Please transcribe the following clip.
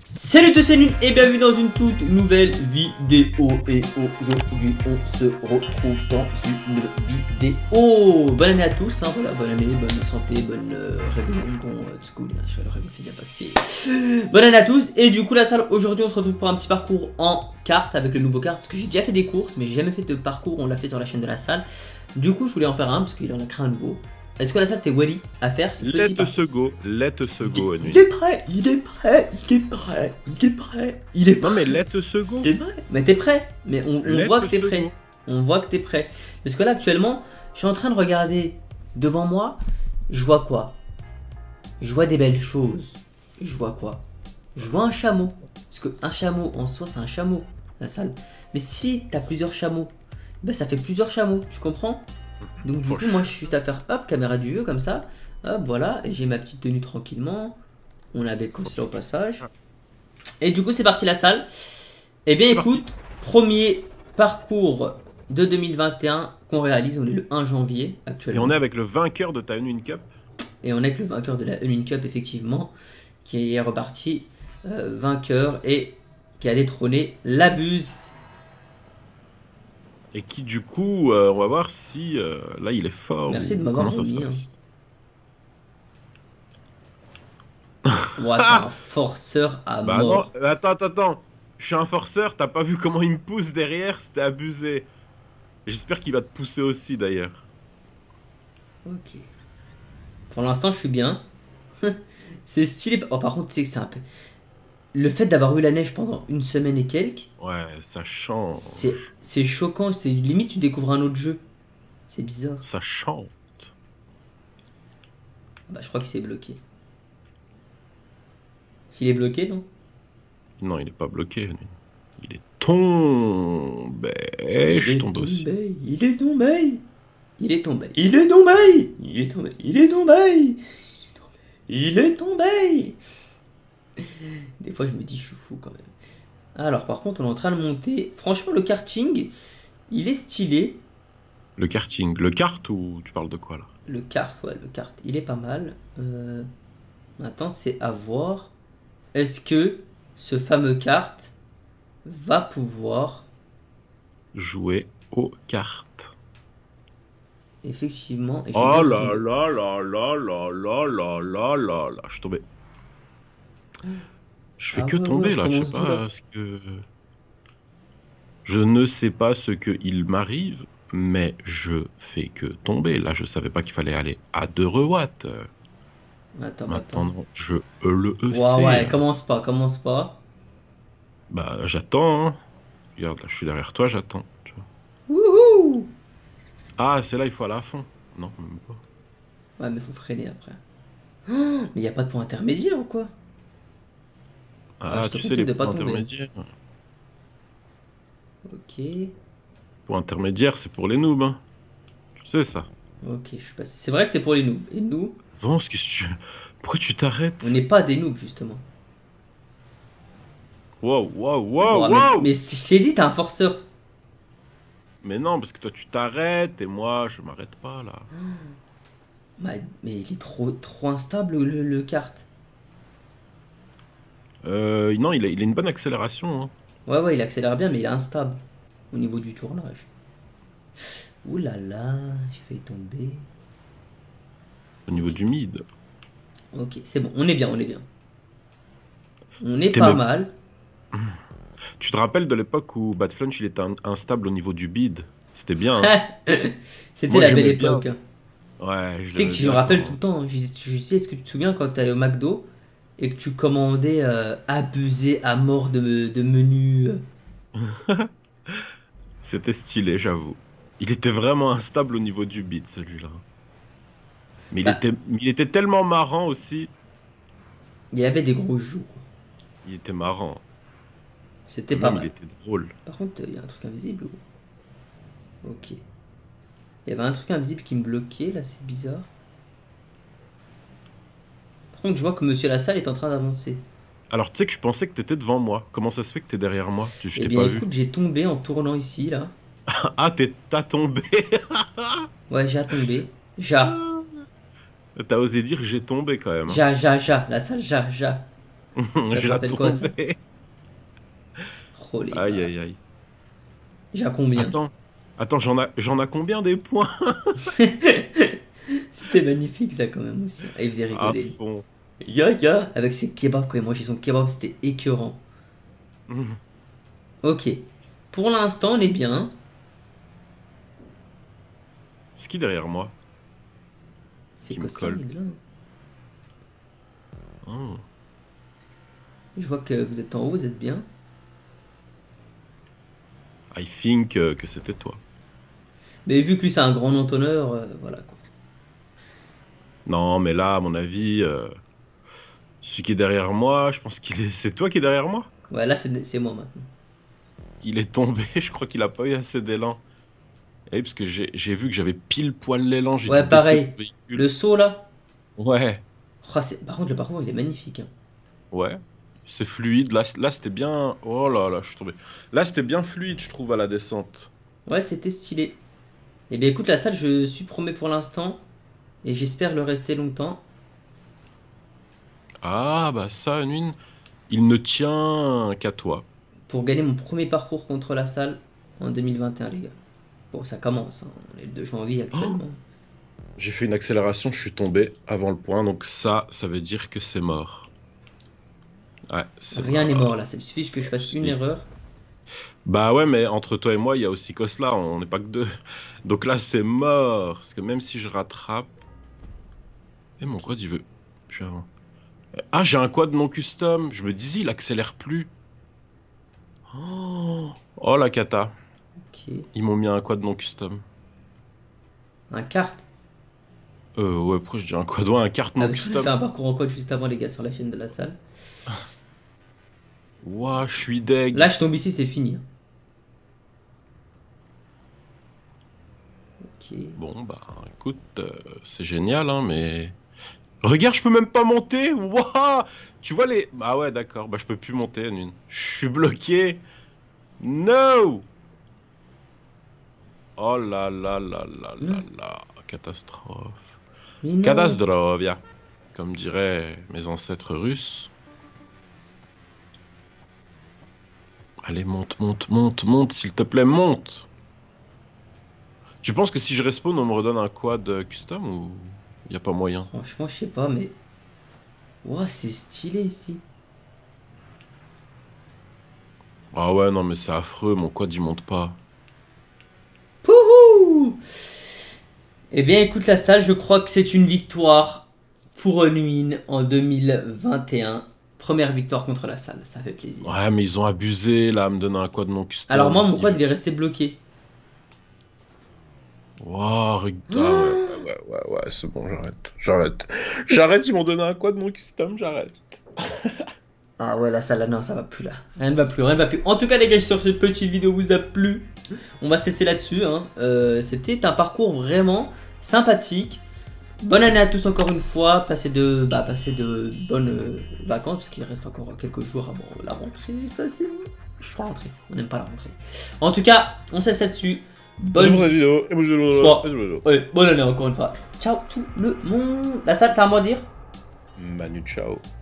Salut tous, c'est Nul et bienvenue dans une toute nouvelle vidéo. Et aujourd'hui on se retrouve dans une vidéo. Bonne année à tous, hein, voilà, bonne année, bonne santé, bonne réveillon, bon school, le réveillon s'est bien passé. Bonne année à tous. Et du coup la salle, aujourd'hui on se retrouve pour un petit parcours en carte avec le nouveau kart. Parce que j'ai déjà fait des courses mais j'ai jamais fait de parcours, on l'a fait sur la chaîne de la salle. Du coup je voulais en faire un parce qu'il en a créé un nouveau. Est-ce que la salle t'es ready à faire ce petit parcours? Let us go. Il est prêt, il est prêt, il est prêt, il est prêt, il est prêt. Non mais let us go. C'est vrai, mais t'es prêt. Mais on voit que t'es prêt. Go. On voit que t'es prêt. Parce que là actuellement, je suis en train de regarder devant moi. Je vois quoi? Je vois des belles choses. Je vois quoi? Je vois un chameau. Parce qu'un chameau en soi c'est un chameau, la salle. Mais si t'as plusieurs chameaux, ben ça fait plusieurs chameaux, tu comprends? Donc du coup moi je suis juste à faire hop, caméra du jeu comme ça, hop voilà, et j'ai ma petite tenue tranquillement, on avait concealé au passage. Et du coup c'est parti la salle. Et bien écoute, premier parcours de 2021 qu'on réalise, on est le 1 janvier actuellement. Et on est avec le vainqueur de ta Unwin Cup. Et on est avec le vainqueur de la Unwin Cup effectivement, qui est reparti vainqueur et qui a détrôné l'Abuse. Et qui du coup, on va voir si là il est fort. Merci de m'avoir remis. What, un forceur à mort. Non, attends. Je suis un forceur, t'as pas vu comment il me pousse derrière, c'était abusé. J'espère qu'il va te pousser aussi d'ailleurs. Ok. Pour l'instant, je suis bien. C'est stylé. Oh, par contre, tu sais que c'est un peu. Le fait d'avoir eu la neige pendant une semaine et quelques. Ouais, ça change. C'est choquant. C'est limite, tu découvres un autre jeu. C'est bizarre. Ça chante. Bah, je crois qu'il s'est bloqué. Il est bloqué, non? Non, il est pas bloqué. Il est tombé. Je tombe aussi. Il est tombé. Il est tombé. Il est tombé. Il est tombé. Il est tombé. Il est tombé. Des fois, je me dis, je suis fou quand même. Alors, par contre, on est en train de monter. Franchement, le karting, il est stylé. Le karting. Le kart ou tu parles de quoi là? Le kart, ouais, le kart. Il est pas mal. Maintenant, c'est à voir. Est-ce que ce fameux kart va pouvoir jouer aux cartes? Effectivement. Et oh là là là là là là là là là là. Je suis tombé. Je fais que tomber là, je sais pas ce que... Je ne sais pas ce qu'il m'arrive, mais je fais que tomber. Là, je savais pas qu'il fallait aller à 2 watts. Attends, maintenant, je le sais. Ouais, commence pas. Bah, j'attends. Hein. Regarde, là, je suis derrière toi, j'attends. Wouhou! Ah, c'est là, il faut aller à fond. Non, même pas. Ouais, mais faut freiner après. Oh, mais y a pas de point intermédiaire ou quoi? Ah, tu sais, les points intermédiaires. Ok. Point intermédiaire, c'est pour les noobs. Hein. Tu sais ça. Ok, je suis passé. C'est vrai que c'est pour les noobs. Et nous? Vance, qu'est-ce que tu... Pourquoi tu t'arrêtes? On n'est pas des noobs, justement. Wow. Mais je t'ai dit, t'es un forceur. Mais non, parce que toi, tu t'arrêtes et moi, je m'arrête pas, là. Mais il est trop instable, le kart. Non, il a une bonne accélération. Hein. Ouais, il accélère bien, mais il est instable au niveau du tournage. Ouh là là, j'ai failli tomber. Au niveau du mid. Ok, c'est bon, on est bien. On est pas mal. Tu te rappelles de l'époque où Badflunch il était instable au niveau du bid? C'était bien. Hein. C'était la belle époque. Hein. Ouais, tu sais que je me rappelle tout le temps. Je sais, est-ce que tu te souviens quand tu allais au McDo et que tu commandais abusé à mort de menus? C'était stylé, j'avoue. Il était vraiment instable au niveau du bid, celui-là. Mais il était tellement marrant aussi. Il avait des gros joues. Il était marrant. C'était pas mal. Il était drôle. Par contre, il y a un truc invisible. Ok. Il y avait un truc invisible qui me bloquait, là, c'est bizarre. Par contre, je vois que Monsieur Lassalle est en train d'avancer. Alors, tu sais que je pensais que t'étais devant moi. Comment ça se fait que t'es derrière moi? Je t'ai pas vu. Écoute, j'ai tombé en tournant ici, là. Ah, t'as tombé. Ouais, j'ai tombé. T'as osé dire j'ai tombé quand même. Hein. La salle, ja. Ça te Je la rappelle quoi, ça? tombée. Oh les Aïe gars. aïe aïe. J'ai à combien? Attends, j'en ai combien des points? C'était magnifique ça quand même aussi. Et il faisait À rigoler. fond. Ya avec ses kebabs quand il mangeait son kebab, c'était écœurant. Ok. Pour l'instant, on est bien. C'est qui derrière moi? C'est Qui quoi me ça, colle. il est là? Oh. Je vois que vous êtes en haut, vous êtes bien. I think que c'était toi. Mais vu que lui c'est un grand entonneur, voilà quoi. Non, mais là, à mon avis, celui qui est derrière moi, je pense qu'il est. C'est toi qui est derrière moi? Ouais, là c'est moi maintenant. Il est tombé, je crois qu'il a pas eu assez d'élan. Eh, parce que j'ai vu que j'avais pile poil l'élan, j'ai dû Ouais, baisser pareil. le véhicule. Le saut là. Ouais, Oh, par contre, le parcours il est magnifique, hein. ouais. C'est fluide. Là c'était bien. Oh là là, je suis tombé. Là, c'était bien fluide, je trouve, à la descente. Ouais, c'était stylé. Eh bien, écoute, la salle, je suis promet pour l'instant. Et j'espère le rester longtemps. Ah, bah ça, Nune, il ne tient qu'à toi. Pour gagner mon premier parcours contre la salle en 2021, les gars. Bon, ça commence, hein. On est le 2 janvier Oh, actuellement. j'ai fait une accélération, je suis tombé avant le point, donc ça veut dire que c'est mort. Ouais, c'est Rien n'est mort. mort là, il suffit que je fasse une Si. erreur. Bah ouais, mais entre toi et moi, il y a aussi Kosla, on n'est pas que deux. Donc là, c'est mort. Parce que même si je rattrape. Et mon quad, il veut plus avant. Ah, j'ai un quad non custom. Je me disais, il accélère plus. Oh la cata. Ok. Ils m'ont mis un quad non custom. Un kart. Ouais, pourquoi je dis un quad? Ouais, un kart Ah, non parce que j'ai fait custom. un parcours en quad juste avant, les gars, sur la chaîne de la salle. Ouah, je suis deg. Là, je tombe ici, c'est fini, hein. Ok. Bon, bah écoute, c'est génial, hein, mais. Regarde, je peux même pas monter. Waouh! Tu vois les. Ah ouais, d'accord. Bah, je peux plus monter, Nune. Je suis bloqué. No! Oh là là là là là Non. là. Catastrophe. Mais non. Catastrophe, comme diraient mes ancêtres russes. Allez, monte, monte, monte, monte, s'il te plaît, monte! Tu penses que si je respawn, on me redonne un quad custom ou y a pas moyen? Franchement, je sais pas, mais. Ouah, c'est stylé ici. Ah ouais, non, mais c'est affreux, mon quad il monte pas. Pouhou! Eh bien, écoute, la salle, je crois que c'est une victoire pour Unwin en 2021. Première victoire contre la salle, ça fait plaisir. Ouais, mais ils ont abusé là, à me donner un quad non custom. Alors, moi, mon quad, il est resté bloqué. Waouh, regarde. Ouais, c'est bon, j'arrête, ils m'ont donné un quad non custom, j'arrête. Ah ouais, la salle, là, non, ça va plus là. Rien ne va plus, rien ne va plus. En tout cas, les gars, j'espère que cette petite vidéo vous a plu. On va se laisser là-dessus, hein. C'était un parcours vraiment sympathique. Bonne année à tous encore une fois. Passez de bonnes vacances, parce qu'il reste encore quelques jours avant la rentrée. Ça, c'est... Je suis pas rentré. On n'aime pas la rentrée. En tout cas, on se laisse là-dessus. Bonne vidéo. bonne année encore une fois. Ciao tout le monde. La salle, t'as un mot à dire? Manu, ciao.